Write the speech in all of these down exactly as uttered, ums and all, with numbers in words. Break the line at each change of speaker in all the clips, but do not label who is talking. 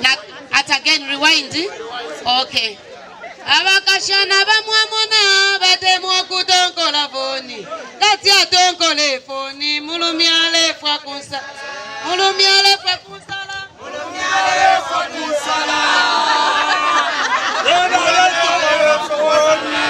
At again, rewind. Okay. Abakashana bamwamona batemo kutonko la foni. Katia tonko le foni. Mulumiale fwa kunsa. Mulumiale fwa kunsala. Mulumiale fwa kunsala. Mulumiale fwa kunsala.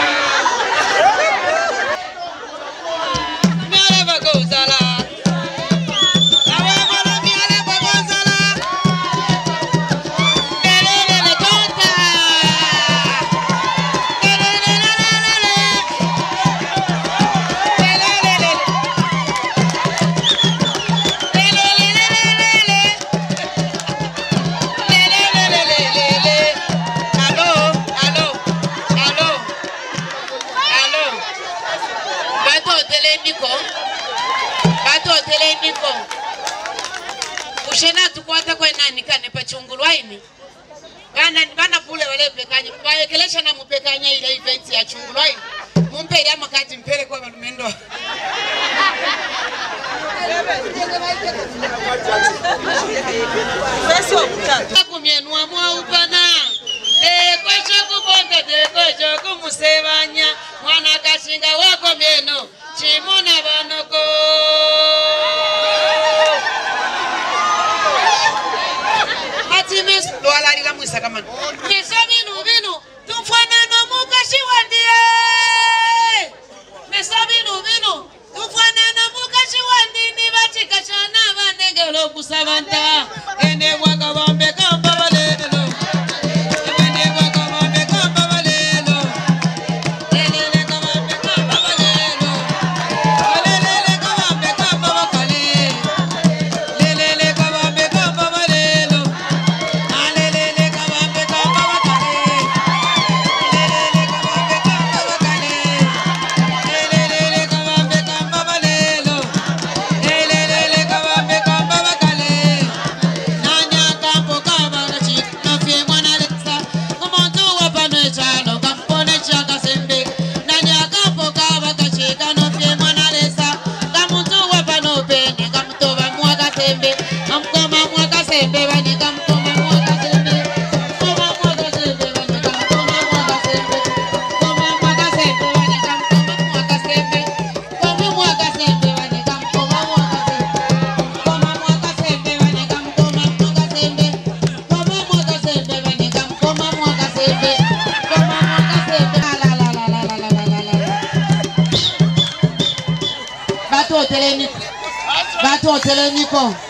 Ushena tukwata kwa nani kane pachungulwaini bana bana pule wale pekanya bayekelesha na mupekanya ile event ya chungulwaini mumpele amakati mpele kwa balumendo Feso kutatu kumyenwa mwa upana eh kwacho kubonga de kwacho kumusebanya mwana kashinga wako meno chimona banoko Atimes do alari la mwisa kama Nesa binu binu tufana no mukashi wandie Nesa binu binu tufana no mukashi wandini batika chana banegelo kusabanta ene waka bambe kamba balelo ene waka bambe kamba balelo ene waka bambe kamba balelo lelele kabambe kamba bakale lelele kabambe kamba balelo alelele kabambe kamba bakale lelele kabambe kamba bakale lelele kabambe kamba balelo lelele kabambe kamba bakale nanya kampo kaba chi na fie mwana lesa kumontu wapano chalo kampone chaka sembe nanya kampo kaba kachika no fie mwana lesa kamuntu wapano pene kamutoba mwaka sembe amkoma mwaka sembe bani kamkoma mwaka sembe koma mwaka sembe bani kamkoma mwaka sembe koma mwaka sembe bani kamkoma mwaka sembe koma mwaka sembe bani kamkoma mwaka sembe koma mwaka sembe bani kamkoma mwaka sembe koma mwaka sembe bani kamkoma mwaka sembe koma mwaka sembe la la la la la la la la la Bato teleni Bato teleni ko